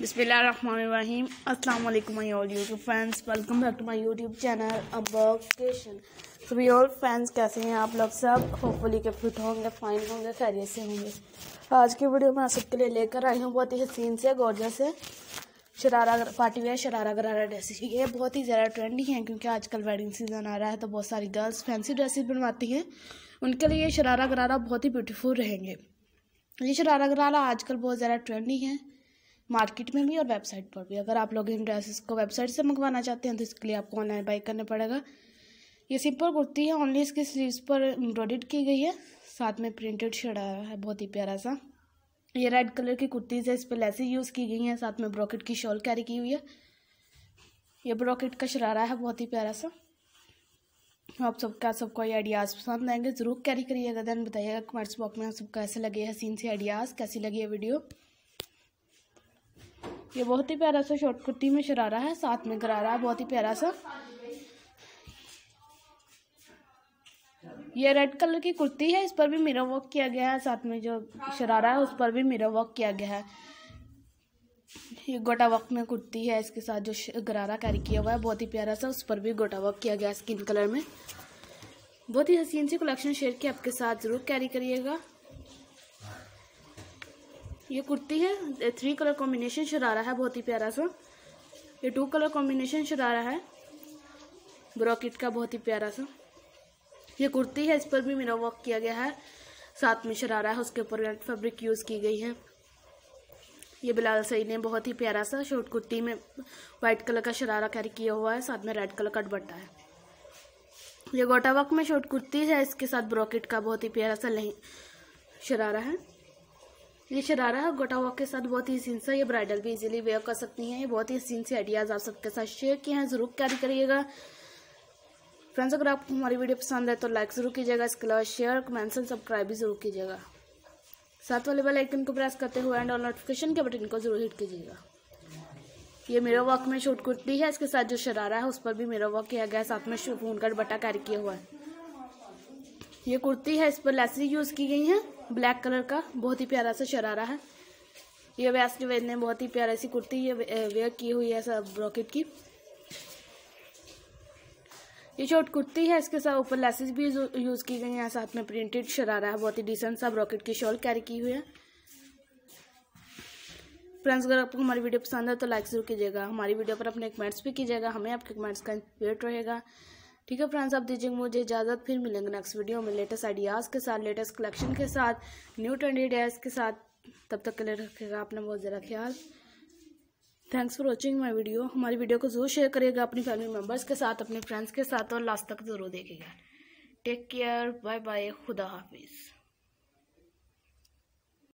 बिस्मिल्लाहिर्रहमानिर्रहीम। अस्सलाम वालेकुम my all YouTube fans, welcome back to my YouTube channel अबोकेशन। तो भी ऑल फैंस कैसे हैं आप लोग सब? होपफुली के फिट होंगे, फाइन होंगे, खैरियत से होंगे। आज की वीडियो में आप सबके लिए लेकर आई हूँ बहुत ही हसीन से गॉर्जियस से शरारा पार्टी वेयर शरारा गरारा ड्रेसेस। ये बहुत ही ज़्यादा ट्रेंडी हैं क्योंकि आजकल वेडिंग सीजन आ रहा है तो बहुत सारी गर्ल्स फैंसी ड्रेसेस बनवाती हैं। उनके लिए ये शरारा गरारा बहुत ही ब्यूटीफुल रहेंगे। ये शरारा गरारा आजकल बहुत ज़्यादा ट्रेंडी हैं मार्केट में भी और वेबसाइट पर भी। अगर आप लोग इन ड्रेसेस को वेबसाइट से मंगवाना चाहते हैं तो इसके लिए आपको ऑनलाइन बाई करना पड़ेगा। ये सिंपल कुर्ती है, ओनली इसकी स्लीव्स पर एम्ब्रॉयडर्ड की गई है, साथ में प्रिंटेड शरारा है बहुत ही प्यारा सा। ये रेड कलर की कुर्तीज़ है, इस पर लेसेस यूज़ की गई हैं, साथ में ब्रॉकेट की शॉल कैरी की हुई है। ये ब्रॉकेट का शरारा है बहुत ही प्यारा सा। आप सबको ये आइडियाज़ पसंद आएंगे, ज़रूर कैरी करिएगा। देन बताइएगा कमेंट्स बॉक्स में आप सबको कैसे लगे हसीन सी आइडियाज़, कैसी लगी ये वीडियो। ये बहुत ही प्यारा सा शॉर्ट कुर्ती में शरारा है, साथ में गरारा है बहुत ही प्यारा सा। ये रेड कलर की कुर्ती है, इस पर भी मिरर वर्क किया गया है, साथ में जो शरारा है उस पर भी मिरर वर्क किया गया है। ये गोटा वर्क में कुर्ती है, इसके साथ जो गरारा कैरी किया हुआ है बहुत ही प्यारा सा, उस पर भी गोटा वर्क किया गया है स्किन कलर में। बहुत ही हसीन सी कलेक्शन शेयर की आपके साथ, ज़रूर कैरी करिएगा। ये कुर्ती है, 3 कलर कॉम्बिनेशन शरारा है बहुत ही प्यारा सा। ये 2 कलर कॉम्बिनेशन शरारा है ब्रॉकेट का बहुत ही प्यारा सा। ये कुर्ती है, इस पर भी मिरर वर्क किया गया है, साथ में शरारा है, उसके ऊपर रेड फैब्रिक यूज़ की गई है। ये बिलाल सईद ने बहुत ही प्यारा सा शॉर्ट कुर्ती में वाइट कलर का शरारा कैरी किया हुआ है, साथ में रेड कलर का दुपट्टा है। ये गोटा वर्क में शॉर्ट कुर्ती है, इसके साथ ब्रॉकेट का बहुत ही प्यारा सा शरारा है। ये शरारा है गोटा वर्क के साथ बहुत ही हसीन सा। ये ब्राइडल भी इजीली वेयर कर सकती हैं। ये बहुत ही हसीन से आइडियाज़ आप सबके साथ शेयर किए हैं, ज़रूर कैरी करिएगा फ्रेंड्स। अगर आपको हमारी वीडियो पसंद है तो लाइक ज़रूर कीजिएगा, इसके अलावा शेयर, कमेंट्स एंड सब्सक्राइब भी ज़रूर कीजिएगा। साथ वाले बेल आइकन को प्रेस करते हुए एंड ऑल नोटिफिकेशन के बटन को ज़रूर हिट कीजिएगा। ये मिरर वर्क में शॉर्ट कुर्ती है, इसके साथ जो शरारा है उस पर भी मिरर वर्क किया गया है, साथ में शिफॉन का दुपट्टा कैरी किया हुआ है। ये कुर्ती है, इस पर लेसेस यूज़ की गई हैं ब्लैक कलर का, बहुत ही प्यारा सा शरारा है। ये वैस्ट वेद ने बहुत ही प्यारी सी कुर्ती ये वेयर की हुई है सब ब्रॉकेट की। ये शॉर्ट कुर्ती है, इसके साथ ऊपर लेसेस भी यूज़ की गई हैं, साथ में प्रिंटेड शरारा है बहुत ही डिसेंट सा, ब्रॉकेट की शॉल कैरी की हुई है। फ्रेंड्स अगर आपको हमारी वीडियो पसंद है तो लाइक ज़रूर कीजिएगा, हमारी वीडियो पर अपने कमेंट्स भी कीजिएगा, हमें आपके कमेंट्स का इंस्पिरेट रहेगा। ठीक है फ्रेंड्स, आप दीजिएगा मुझे इजाज़त, फिर मिलेंगे नेक्स्ट वीडियो में लेटेस्ट आइडियाज़ के साथ, लेटेस्ट कलेक्शन के साथ, न्यू ट्रेंडी ड्रेस के साथ। तब तक के लिए रखिएगा अपना बहुत ज़्यादा ख्याल। Thanks for watching my video. हमारी वीडियो को ज़रूर शेयर करिएगा अपनी फैमिली मेम्बर्स के साथ, अपने फ्रेंड्स के साथ, और लास्ट तक ज़रूर देखिएगा। टेक केयर, बाय बाय, खुदा हाफिज़।